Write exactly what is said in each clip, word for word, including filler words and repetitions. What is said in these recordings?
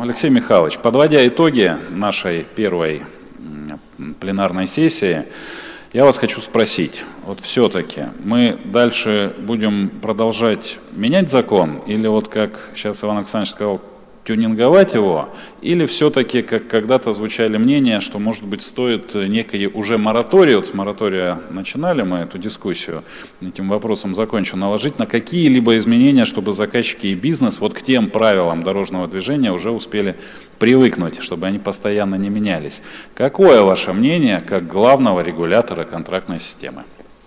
Алексей Михайлович, подводя итоги нашей первой пленарной сессии, я вас хочу спросить, вот все-таки мы дальше будем продолжать менять закон, или вот как сейчас Иван Александрович сказал, тюнинговать его, или все-таки, как когда-то звучали мнения, что, может быть, стоит некий уже мораторий, вот с моратория начинали мы эту дискуссию, этим вопросом закончу, наложить на какие-либо изменения, чтобы заказчики и бизнес вот к тем правилам дорожного движения уже успели привыкнуть, чтобы они постоянно не менялись. Какое ваше мнение как главного регулятора контрактной системы?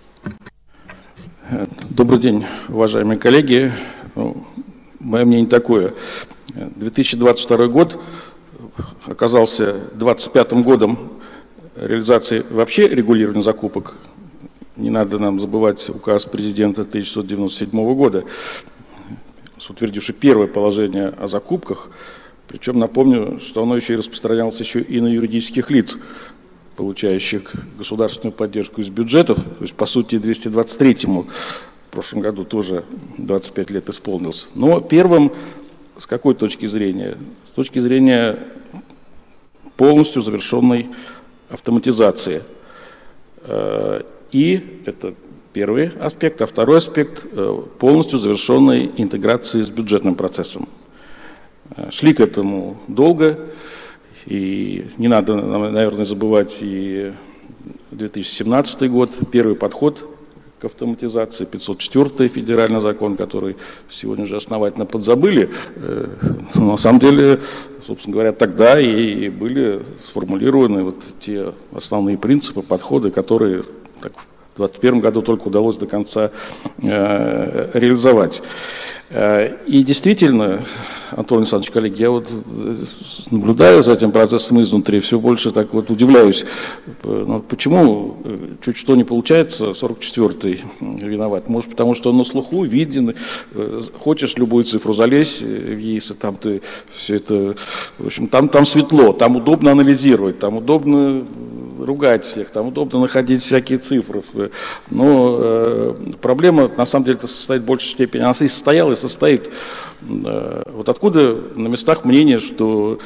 Добрый день, уважаемые коллеги. Мое мнение такое. две тысячи двадцать второй год оказался двадцать пятым годом реализации вообще регулирования закупок. Не надо нам забывать указ президента тысяча девятьсот девяносто седьмого года, утвердивший первое положение о закупках. Причем напомню, что оно еще и распространялось еще и на юридических лиц, получающих государственную поддержку из бюджетов. То есть, по сути, двести двадцать третьему в прошлом году тоже двадцать пять лет исполнилось. Но первым, с какой точки зрения? С точки зрения полностью завершенной автоматизации. И это первый аспект. А второй аспект – полностью завершенной интеграции с бюджетным процессом. Шли к этому долго. И не надо, наверное, забывать и две тысячи семнадцатый год, первый подход к автоматизации, пятьсот четвёртый федеральный закон, который сегодня уже основательно подзабыли. Но на самом деле, собственно говоря, тогда и были сформулированы вот те основные принципы, подходы, которые так, в двадцать первом году только удалось до конца э, реализовать. И действительно, Антон Александрович, коллеги, я вот наблюдаю за этим процессом изнутри, все больше так вот удивляюсь, ну, почему чуть что не получается, сорок четвёртый виноват. Может, потому что он на слуху виден, хочешь любую цифру залезь в ЕИС, и там ты все это, в общем, там, там светло, там удобно анализировать, там удобно ругать всех, там удобно находить всякие цифры. Но э, проблема, на самом деле, состоит в большей степени, она и состояла, и состоит. Э, вот откуда на местах мнение, что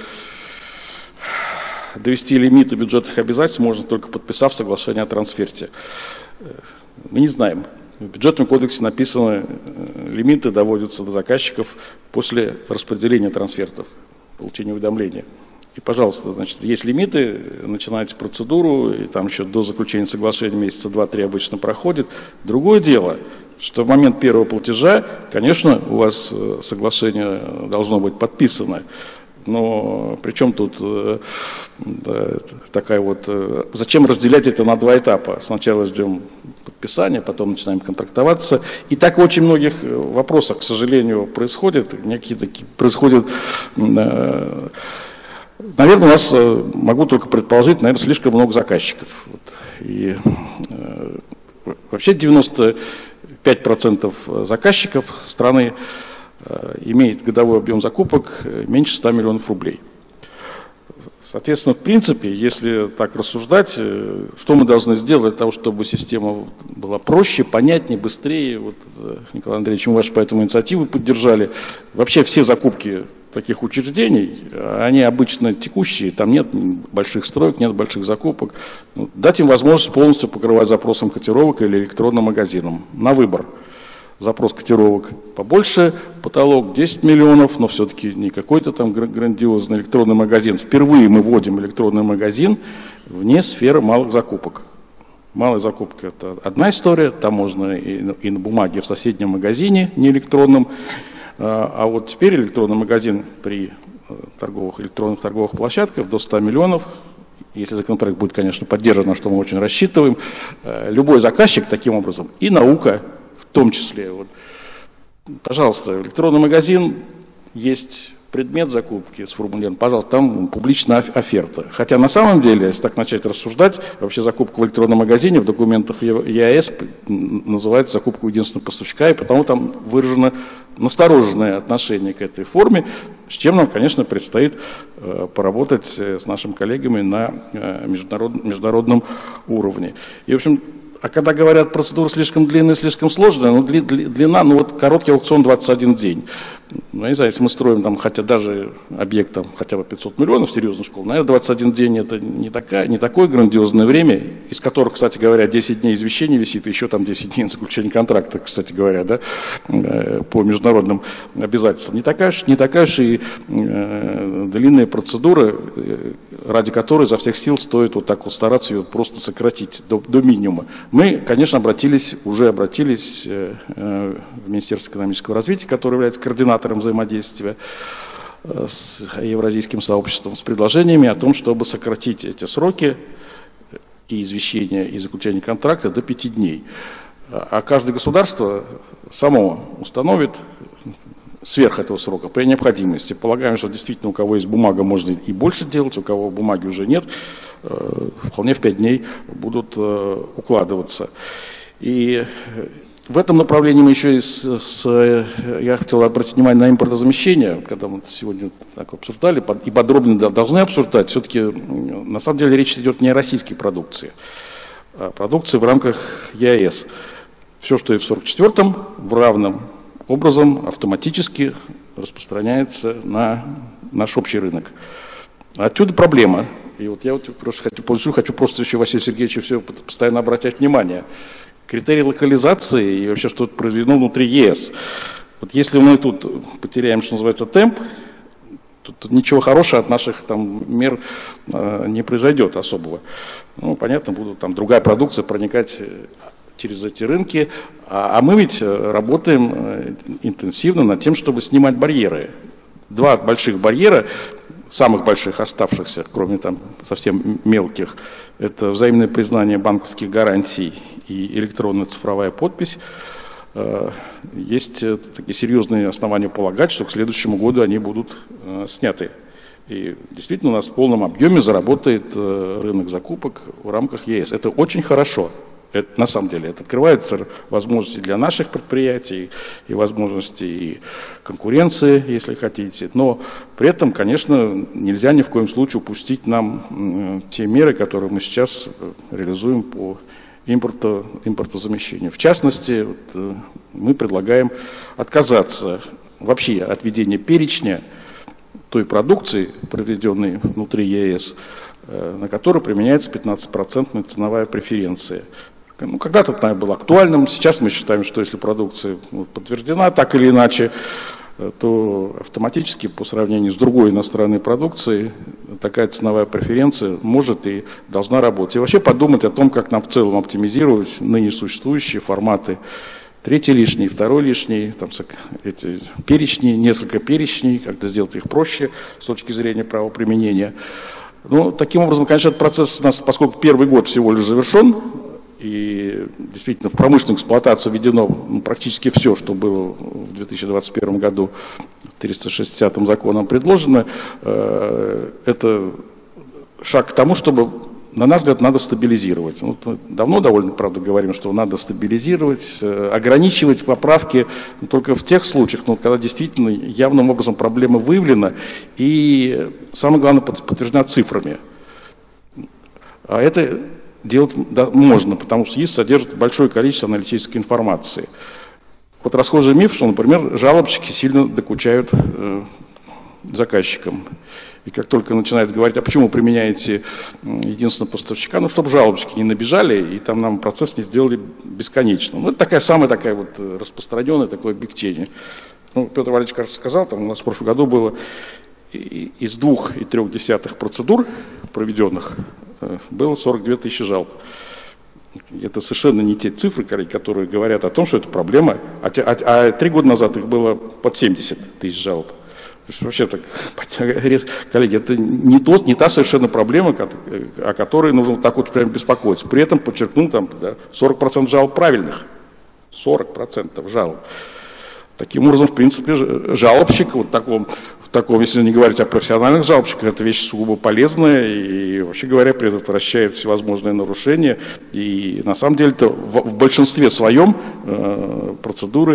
довести лимиты бюджетных обязательств можно только подписав соглашение о трансферте. Мы не знаем. В бюджетном кодексе написано, лимиты доводятся до заказчиков после распределения трансфертов, получения уведомления. И, пожалуйста, значит, есть лимиты, начинайте процедуру, и там еще до заключения соглашения месяца два-три обычно проходит. Другое дело, что в момент первого платежа, конечно, у вас соглашение должно быть подписано, но при чем тут да, такая вот... Зачем разделять это на два этапа? Сначала ждем подписания, потом начинаем контрактоваться. И так в очень многих вопросах, к сожалению, происходит. Некие такие, происходят... Наверное, у нас, могу только предположить, наверное, слишком много заказчиков. Вот. И э, вообще девяносто пять процентов заказчиков страны э, имеет годовой объем закупок меньше ста миллионов рублей. Соответственно, в принципе, если так рассуждать, э, что мы должны сделать для того, чтобы система была проще, понятнее, быстрее? Вот, э, Николай Андреевич, мы вашу поэтому инициативу поддержали. Вообще все закупки таких учреждений, они обычно текущие, там нет больших строек, нет больших закупок. Дать им возможность полностью покрывать запросом котировок или электронным магазином на выбор. Запрос котировок побольше, потолок десять миллионов, но все-таки не какой-то там грандиозный электронный магазин. Впервые мы вводим электронный магазин вне сферы малых закупок. Малая закупка – это одна история, там можно и, и на бумаге в соседнем магазине, не электронном. А вот теперь электронный магазин при торговых, электронных торговых площадках до ста миллионов, если законопроект будет, конечно, поддержан, на что мы очень рассчитываем, любой заказчик таким образом, и наука в том числе. Вот, пожалуйста, электронный магазин, есть предмет закупки сформулирован, пожалуйста, там публичная оферта. Хотя на самом деле, если так начать рассуждать, вообще закупка в электронном магазине в документах ЕАЭС называется закупка у единственного поставщика, и потому там выражено настороженное отношение к этой форме, с чем нам, конечно, предстоит э, поработать с нашими коллегами на э, международ, международном уровне. И, в общем, а когда говорят, процедура слишком длинная, слишком сложная, ну, дли, дли, длина, ну вот короткий аукцион двадцать один день. Ну, я не знаю, если мы строим там, хотя даже объект там, хотя бы пятьсот миллионов, серьезную школу, наверное, двадцать один день это не, такая, не такое грандиозное время, из которых, кстати говоря, десять дней извещения висит, и еще там десять дней заключения контракта, кстати говоря, да, по международным обязательствам. Не такая уж, не такая уж и э, длинная процедура, ради которой изо всех сил стоит вот так вот стараться ее просто сократить до, до минимума. Мы, конечно, обратились, уже обратились э, в Министерство экономического развития, которое является координатором взаимодействия с евразийским сообществом, с предложениями о том, чтобы сократить эти сроки и извещения, и заключения контракта до пяти дней. А каждое государство само установит сверх этого срока при необходимости. Полагаем, что действительно у кого есть бумага, можно и больше делать, у кого бумаги уже нет, вполне в пять дней будут укладываться. И в этом направлении мы еще и с, с, я хотел обратить внимание на импортозамещение, когда мы сегодня так обсуждали, и подробно должны обсуждать, все-таки на самом деле речь идет не о российской продукции, а продукции в рамках ЕАЭС. Все, что и в сорок четвёртом, в равном образом автоматически распространяется на наш общий рынок. Отсюда проблема. И вот я вот просто хочу, хочу просто еще Василию Сергеевичу все постоянно обращать внимание. Критерии локализации и вообще что-то произведено внутри ЕС. Вот если мы тут потеряем, что называется, темп, то, то ничего хорошего от наших там мер э, не произойдет особого. Ну, понятно, будут там другая продукция проникать через эти рынки, а, а мы ведь работаем э, интенсивно над тем, чтобы снимать барьеры. Два больших барьера, самых больших оставшихся, кроме там совсем мелких, это взаимное признание банковских гарантий и электронная цифровая подпись. Есть такие серьезные основания полагать, что к следующему году они будут сняты. И действительно у нас в полном объеме заработает рынок закупок в рамках ЕС. Это очень хорошо. Это, на самом деле, это открывается возможности для наших предприятий и возможности и конкуренции, если хотите. Но при этом, конечно, нельзя ни в коем случае упустить нам те меры, которые мы сейчас реализуем по импорту, импортозамещению. В частности, вот, мы предлагаем отказаться вообще от введения перечня той продукции, произведенной внутри ЕС, на которую применяется пятнадцатипроцентная ценовая преференция. Ну, когда-то это, наверное, было актуальным. Сейчас мы считаем, что если продукция подтверждена так или иначе, то автоматически по сравнению с другой иностранной продукцией такая ценовая преференция может и должна работать. И вообще подумать о том, как нам в целом оптимизировать ныне существующие форматы. Третий лишний, второй лишний, там, эти перечни, несколько перечней, как-то сделать их проще с точки зрения правоприменения. Ну, таким образом, конечно, этот процесс у нас, поскольку первый год всего лишь завершен, и действительно в промышленную эксплуатацию введено ну, практически все, что было в две тысячи двадцать первом году триста шестидесятым законом предложено, э, это шаг к тому, чтобы, на наш взгляд, надо стабилизировать. Вот мы давно довольно, правда, говорим, что надо стабилизировать, э, ограничивать поправки только в тех случаях, ну, когда действительно явным образом проблема выявлена и, самое главное, подтверждена цифрами. А это делать да, можно, потому что ЕИС содержит большое количество аналитической информации. Вот расхожий миф, что, например, жалобщики сильно докучают э, заказчикам. И как только начинают говорить, а почему вы применяете единственного поставщика, ну, чтобы жалобщики не набежали, и там нам процесс не сделали бесконечным. Ну, это такая самая такая вот распространенная, такое бигтение. Ну, Петр Валерьевич, кажется, сказал, там у нас в прошлом году было из двух и трех десятых процедур проведенных, было сорок две тысячи жалоб. Это совершенно не те цифры, которые говорят о том, что это проблема. А, а, а три года назад их было под семьдесят тысяч жалоб. То есть вообще так, коллеги, это не, то, не та совершенно проблема, о которой нужно так вот прям беспокоиться. При этом, подчеркну, там да, сорок процентов жалоб правильных. сорок процентов жалоб. Таким образом, в принципе, жалобщик вот таком, в таком, если не говорить о профессиональных жалобщиках, это вещь сугубо полезная и, вообще говоря, предотвращает всевозможные нарушения. И на самом деле-то в, в большинстве своем э, процедуры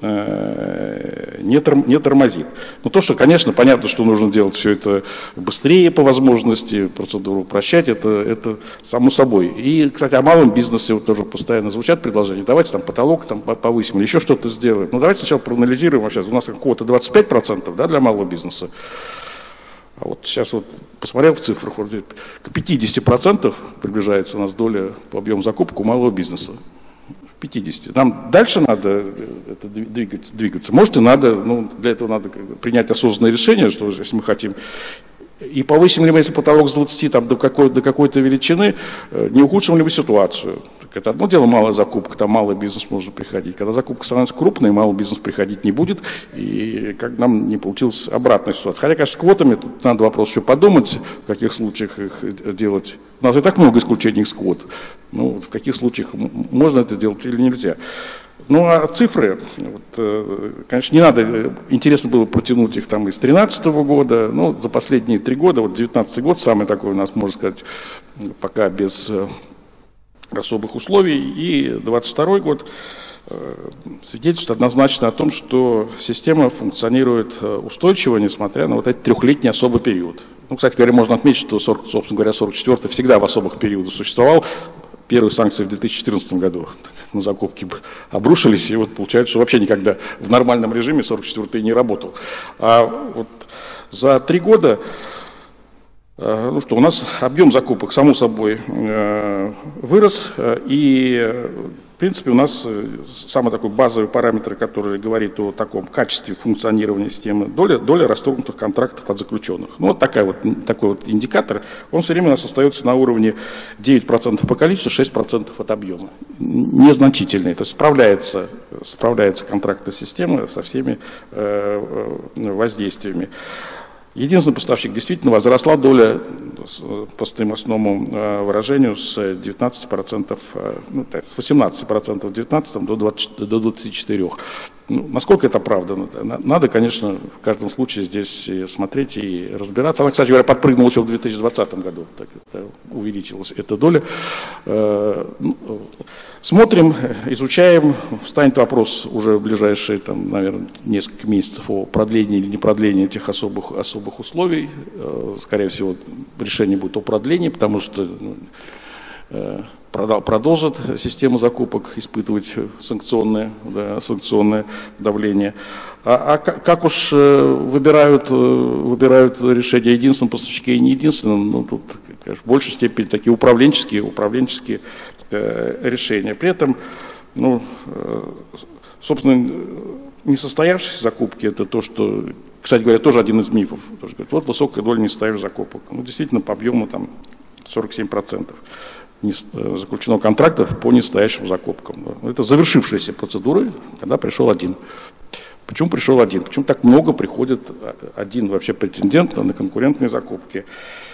не, тор, не тормозит. Но то, что, конечно, понятно, что нужно делать все это быстрее по возможности, процедуру упрощать, это, это само собой. И, кстати, о малом бизнесе вот тоже постоянно звучат предложения. Давайте там потолок там повысим или еще что-то сделаем. Но давайте сначала проанализируем. Вообще, у нас какого-то двадцать пять процентов, да, для малого бизнеса. А вот сейчас вот посмотрел в цифрах, вроде к пятидесяти процентам приближается у нас доля по объему закупок у малого бизнеса. пятьдесят. Нам дальше надо это двигаться, двигаться. Может и надо, ну, для этого надо принять осознанное решение, что если мы хотим. И повысим ли мы, если потолок с двадцати там, до, какой, до какой-то величины, не ухудшим ли мы ситуацию. Так это одно дело малая закупка, там малый бизнес может приходить. Когда закупка становится крупной, малый бизнес приходить не будет, и как нам не получилась обратная ситуация. Хотя, конечно, с квотами тут надо вопрос еще подумать, в каких случаях их делать. У нас и так много исключений из квот. Ну, в каких случаях можно это делать или нельзя. Ну, а цифры, вот, конечно, не надо, интересно было протянуть их там из две тысячи тринадцатого года, ну, за последние три года, вот две тысячи девятнадцатый год самый такой у нас, можно сказать, пока без особых условий, и две тысячи двадцать второй год свидетельствует однозначно о том, что система функционирует устойчиво, несмотря на вот этот трехлетний особый период. Ну, кстати говоря, можно отметить, что, собственно говоря, сорок четвёртый всегда в особых периодах существовал. Первые санкции в две тысячи четырнадцатом году на закупки обрушились, и вот получается, что вообще никогда в нормальном режиме сорок четвёртый не работал. А вот за три года, ну что, у нас объем закупок, само собой, вырос, и в принципе у нас самый такой базовый параметр, который говорит о таком качестве функционирования системы, доля, доля расторгнутых контрактов от заключенных. Ну вот, такая вот такой вот индикатор, он все время у нас остается на уровне девять процентов по количеству, шесть процентов от объема. Незначительный, то есть справляется, справляется контрактная система со всеми э, воздействиями. Единственный поставщик действительно возросла доля по стоимостному выражению с девятнадцати процентов, ну, с восемнадцати процентов в две тысячи девятнадцатом до двадцати четырёх процентов. Ну, насколько это правда? Надо, конечно, в каждом случае здесь смотреть и разбираться. Она, кстати говоря, подпрыгнула еще в две тысячи двадцатом году, так это увеличилась эта доля. Смотрим, изучаем, встанет вопрос уже в ближайшие, там, наверное, несколько месяцев о продлении или не продлении этих особых, особых условий. Скорее всего, решение будет о продлении, потому что ну, продолжит система закупок испытывать санкционное, да, санкционное давление. А, а как уж выбирают, выбирают решения единственном поставщике и не единственном, ну, тут, конечно, в большей степени такие управленческие, управленческие э, решения. При этом, ну, э, собственно, несостоявшиеся закупки — это то, что, кстати говоря, тоже один из мифов. Тоже говорят, вот высокая доля несостоявшихся закупок. Ну, действительно, по объему там сорок семь процентов. Заключено контрактов по несостоящим закупкам. Это завершившиеся процедуры, когда пришел один. Почему пришел один? Почему так много приходит один вообще претендент на конкурентные закупки?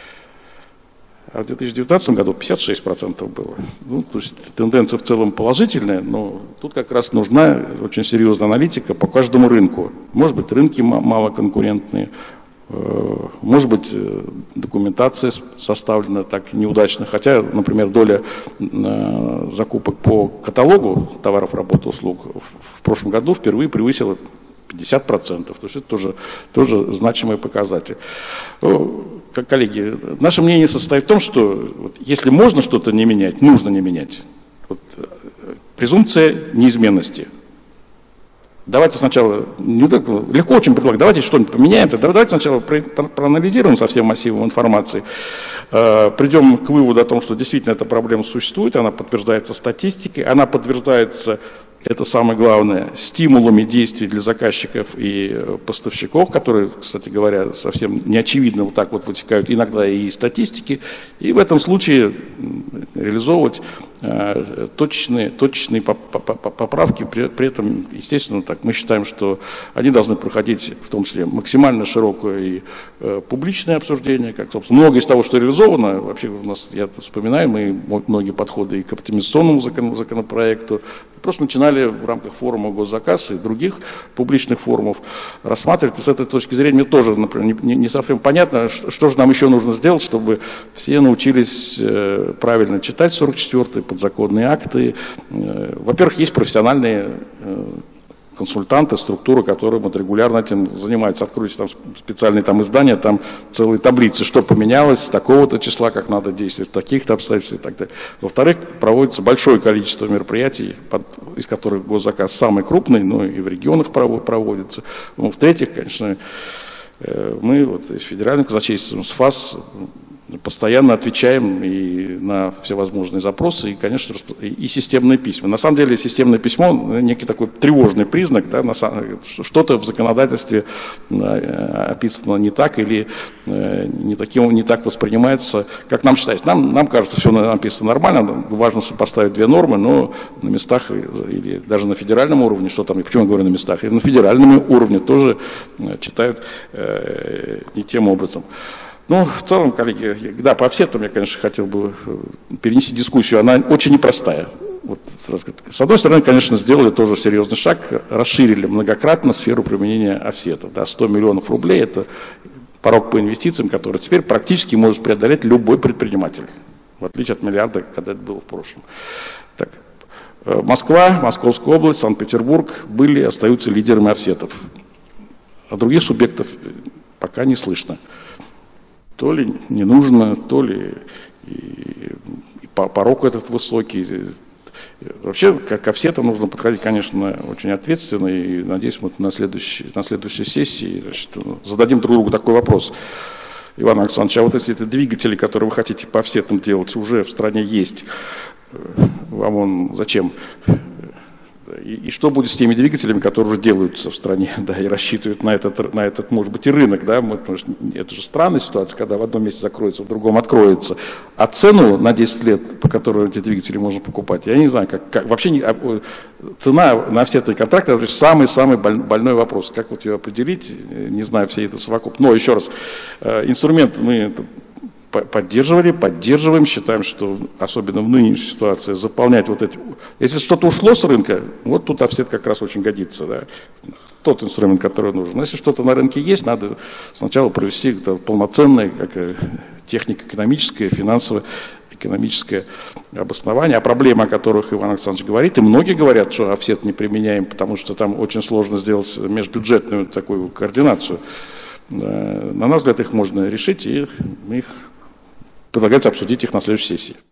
А в две тысячи девятнадцатом году пятьдесят шесть процентов было. Ну, то есть тенденция в целом положительная, но тут как раз нужна очень серьезная аналитика по каждому рынку. Может быть, рынки малоконкурентные. Может быть, документация составлена так неудачно, хотя, например, доля закупок по каталогу товаров, работ, услуг в прошлом году впервые превысила пятьдесят процентов. То есть это тоже, тоже значимый показатель. Коллеги, наше мнение состоит в том, что вот, если можно что-то не менять, нужно не менять. Вот, презумпция неизменности. Давайте сначала, не так, легко очень предлагать, давайте что-нибудь поменяем, давайте сначала проанализируем со всем массивом информации, э, придем к выводу о том, что действительно эта проблема существует, она подтверждается статистикой, она подтверждается, это самое главное, стимулами действий для заказчиков и поставщиков, которые, кстати говоря, совсем неочевидно вот так вот вытекают иногда и из статистики, и в этом случае реализовывать э, точечные, точечные поправки, при, при этом, естественно, так, мы считаем, что они должны проходить в том числе максимально широкое и э, публичное обсуждение, как, собственно, многое из того, что реализовано, вообще у нас, я вспоминаю, мы многие подходы и к оптимизационному закон, законопроекту, просто начинали в рамках форума госзаказ и других публичных форумов рассматривать. И с этой точки зрения мне тоже, например, не, не совсем понятно, что, что же нам еще нужно сделать, чтобы все научились э, правильно читать сорок четвёртый, подзаконные акты. Э, во-первых, есть профессиональные э, консультанты, структуры, которые вот регулярно этим занимаются. Откройте там специальные там издания, там целые таблицы, что поменялось с такого-то числа, как надо действовать, в таких-то обстоятельствах и так далее. Во-вторых, проводится большое количество мероприятий, под, из которых госзаказ самый крупный, но и в регионах проводится. Ну, в-третьих, конечно, мы вот с федеральным казначейством, с ФАС, постоянно отвечаем и на всевозможные запросы, и, конечно, и системные письма. На самом деле, системное письмо – некий такой тревожный признак, да, что-то в законодательстве описано не так или не, таким, не так воспринимается, как нам считается. Нам, нам кажется, все написано нормально, важно сопоставить две нормы, но на местах или даже на федеральном уровне, что там, почему я говорю на местах, и на федеральном уровне тоже читают э, не тем образом. Ну, в целом, коллеги, да, по офсетам я, конечно, хотел бы перенести дискуссию, она очень непростая. Вот, с одной стороны, конечно, сделали тоже серьезный шаг, расширили многократно сферу применения офсетов. Да, сто миллионов рублей – это порог по инвестициям, который теперь практически может преодолеть любой предприниматель, в отличие от миллиарда, когда это было в прошлом. Так, Москва, Московская область, Санкт-Петербург были и остаются лидерами офсетов. А других субъектов пока не слышно. То ли не нужно, то ли и, и порог этот высокий. Вообще, как ко всем нужно подходить, конечно, очень ответственно, и надеюсь, мы на следующей, на следующей сессии, значит, зададим друг другу такой вопрос. Иван Александрович, а вот если это двигатели, которые вы хотите по офсетам делать, уже в стране есть, вам он зачем? И, и что будет с теми двигателями, которые уже делаются в стране, да, и рассчитывают на этот, на этот, может быть, и рынок, да, мы, потому что это же странная ситуация, когда в одном месте закроется, в другом откроется. А цену на десять лет, по которой эти двигатели можно покупать, я не знаю, как, как вообще не, цена на все эти контракты, это самый-самый больной вопрос. Как вот ее определить, не знаю, все это совокупно. Но еще раз, инструмент мы поддерживали, поддерживаем, считаем, что особенно в нынешней ситуации заполнять вот эти... Если что-то ушло с рынка, вот тут офсет как раз очень годится, да, тот инструмент, который нужен. Если что-то на рынке есть, надо сначала провести полноценное как, технико-экономическое, финансово-экономическое обоснование. А проблемы, о которых Иван Александрович говорит, и многие говорят, что офсет не применяем, потому что там очень сложно сделать межбюджетную такую координацию. На наш взгляд, их можно решить, и мы их предлагается обсудить их на следующей сессии.